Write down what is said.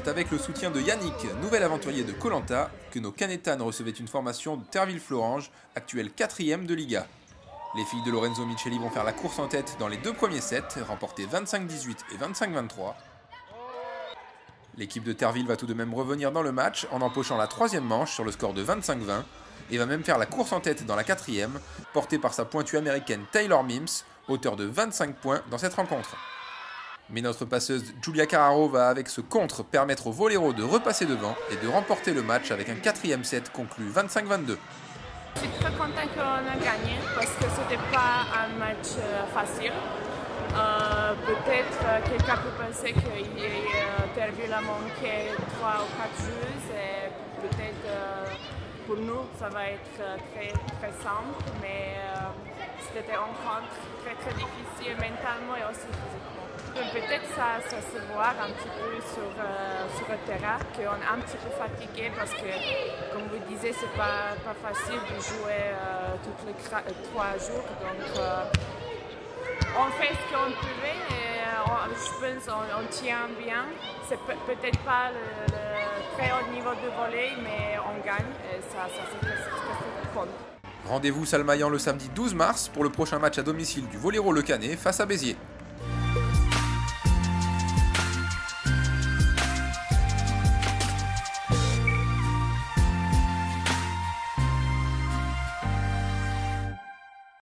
c'est avec le soutien de Yannick, nouvel aventurier de Koh Lanta, que nos Canétanes recevaient une formation de Terville-Florange, actuelle 4e de Liga. Les filles de Lorenzo Micheli vont faire la course en tête dans les deux premiers sets, remportés 25-18 et 25-23. L'équipe de Terville va tout de même revenir dans le match en empochant la troisième manche sur le score de 25-20 et va même faire la course en tête dans la quatrième, portée par sa pointue américaine Taylor Mims, auteur de 25 points dans cette rencontre. Mais notre passeuse Giulia Carraro va avec ce contre permettre aux Voleros de repasser devant et de remporter le match avec un quatrième set conclu 25-22. Je suis très contente qu'on a gagné parce que ce n'était pas un match facile. Peut-être quelqu'un peut penser que Terville a manqué 3 ou 4 joueuses et peut-être pour nous ça va être très simple, mais c'était une rencontre très difficile mentalement et aussi physiquement. Peut-être ça se voit un petit peu sur le terrain, qu'on est un petit peu fatigué parce que, comme vous disiez, c'est pas facile de jouer tous les 3 jours. Donc, on fait ce qu'on pouvait et je pense qu'on tient bien. C'est peut-être pas le très haut niveau de volley, mais on gagne et ça c'est ce qui compte. Rendez-vous Salmaillan le samedi 12 mars pour le prochain match à domicile du Volero Le Canet face à Béziers.